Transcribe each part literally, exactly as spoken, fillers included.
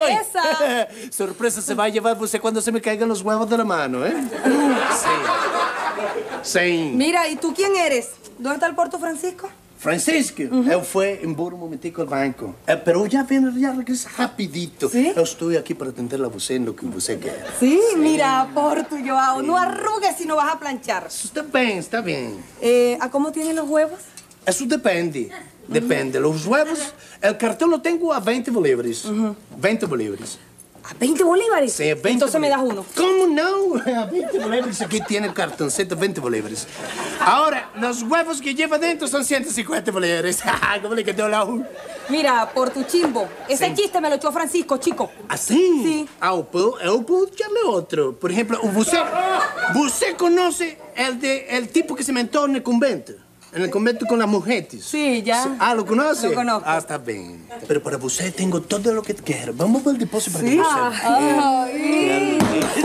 ¡Sorpresa! Sorpresa se va a llevar você cuando se me caigan los huevos de la mano, ¿eh? Sí. Sí. Mira, ¿y tú quién eres? ¿Dónde está el Porto Francisco? Francisco, uh-huh. Eu fui embora um momentico ao banco. Pero já vem, já regressa rapidito. ¿Sí? Eu estou aqui para atender a você no que você quer. Sí, sí. Mira, Porto, Joao, sí. No arrugues si no vas a planchar. Está bem, está bem. Eh, ¿A cómo tienen los huevos? Eso depende. Depende. Los huevos, el cartón lo tengo a veinte bolívares. Uh-huh. veinte bolívares. ¿A veinte bolívares? Sí, veinte. Entonces me das uno. ¿Cómo no? A veinte bolívares. Aquí tiene el cartoncito, veinte bolívares. Ahora, los huevos que lleva dentro son ciento cincuenta bolívares. ¿Cómo le quedó la uno? Mira, por tu chimbo. Ese sí. Chiste me lo echó Francisco, chico. ¿Ah, sí? Sí. Ah, eu puedo, eu puedo echarle otro. Por ejemplo, ¿usted, usted conoce el, de, el tipo que se mentó en el convento? En el convento con las mujeres. Sí, ya. Ah, ¿lo conoce? Lo conozco. Ah, está bien. Pero para usted tengo todo lo que quiero. Vamos al depósito para ¿Sí? que Ah, ay.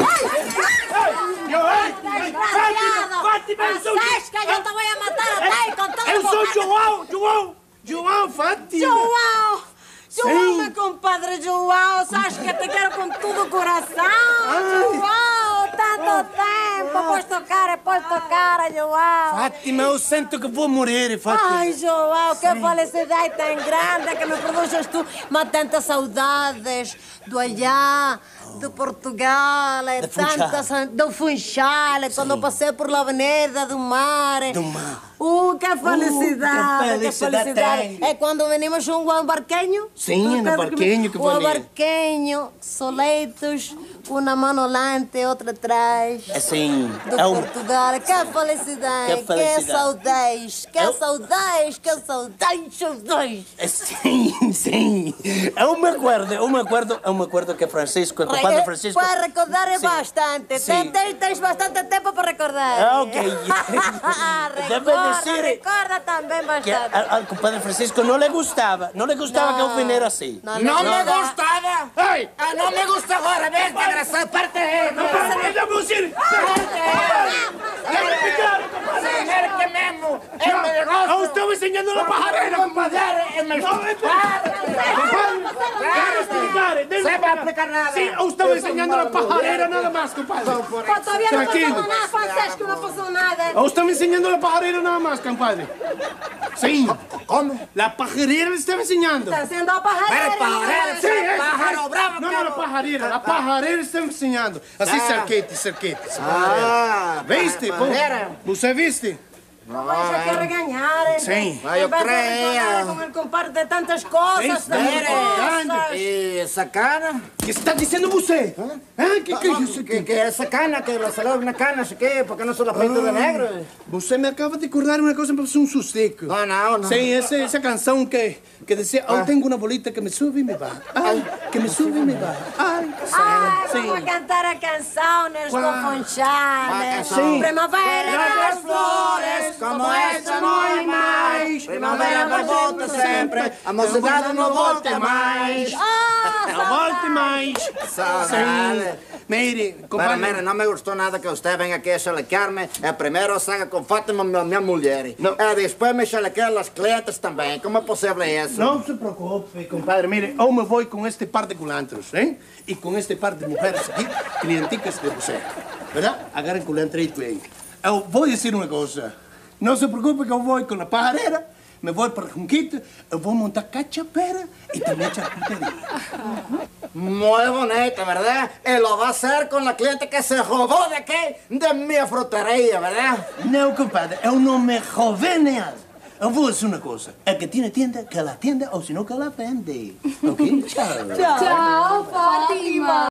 Fátima, eu sou... Sasca, eu te voy a matar a ti con todo. Eu sou João, João, João, Fátima. João, João, Sí. mi compadre João, sabes que te quiero con todo corazón. Ay. João, tanto tempo, puesto cara, puesto cara, João. Fátima, eu sinto que vou morrer, Fátima. Ai, João, que felicidade tão grande que me produzes tu, mas tantas saudades do allá, de Portugal, De tantas, do Funchal, quando passei por la Avenida do Mar. Do mar. Uh, que felicidade, Uh, que que felicidade felicidade. tem. É quando venimos um barquinho. Sim, no barquinho que Um bonito. barquinho, soleitos, uma mão olhante e outra atrás. Assim, Do é um... Portugal, que felicidade, Que felicidade. que saudades, que Eu- saudades, que saudades, saudades. Sim, sim. Eu me acordo, eu me acordo, eu me acordo que Francisco, o compadre Francisco... Para recordar é Sim. bastante. Sim. Tens, tens bastante tempo para recordar. Ah, ok. Deve recorda, dizer recorda também que bastante. al, al compadre Francisco no le gustaba, no le gustaba No. que eu viniera así. No, No no, me no. gustaba. ¡Ay! Ah, no me gusta ahora, ves, desgraciado, parte de él. ¡No podemos ir! Señor, que Memo, él me dejó. ¡A usted me enseñando la pajarera, compadre! Él me- ¡No, vete! ¡Déjame explicar! déjame Se va a explicar. explicar nada. Sí, a usted me enseñando la pajarera nada más, compadre. Pô, todavía no Tranquilo. pasó nada, Francesco, no pasó nada. A usted me enseñando la pajarera nada más, compadre. Sí. ¿Cómo? La pajarera le estaba enseñando. Está haciendo pajarera. Pero pajarera, Sí, ese es- pájaro es- bravo. No, no, la pajarera. La pajarera está enseñando. Así, Ah. cerquete, cerquete. Ah, ¿Viste? pajarera. ¿Usted viste? No vais a que regañar. ¿eh? Sí. Ah, yo En vez de creía. recordar con el comparte tantas cosas, Sí, tantas mire. cosas. ¿Y esa cana? ¿Qué está diciendo usted? ¿Eh? ¿Qué, qué, No, qué- que, que esa cana, que la salada una cana, ¿sí qué? ¿Por qué no se la pinta de negro? Você me acaba de acordar uma coisa para um susteco. No, no, no. Sim, essa, essa canção que, que dizia, eu tenho uma bolita que me sube e me baja. Ai, que me sube e me baja. Ai, Ai, sim. vamos cantar a canções do Qual? Funchal. Sim. Primavera das flores, como essa não há mais. Primavera vai volta sempre, a mocidade não volta mais. Ah, Não volte mais. Saudade. Mire, Pero compadre. mire, no me gustó nada que usted venga aquí a chalequearme. Eh, primero salga con Fátima, mi, mi mujer. No. Eh, después me chalequea a las clientes también. ¿Cómo es posible eso? Não se preocupe, compadre. Mire, eu me vou com este par de culantros, hein? E com este par de mulheres aqui, clienticas de você. Verdade? Agarrem culantrito aí. Eu vou dizer uma coisa. Não se preocupe que eu vou com a pajarera, me vou para Junquito, eu vou montar cachapera e também charcuteria. Muy bonito, ¿verdad? Y lo va a hacer con la cliente que se robó de aquí, de mi frutería, ¿verdad? Não, compadre, eu não me roubei nada. Eu vou dizer uma coisa. A que tiene tienda, que la atienda, ou senão que la vende. Ok? Tchau. Chao, Fátima.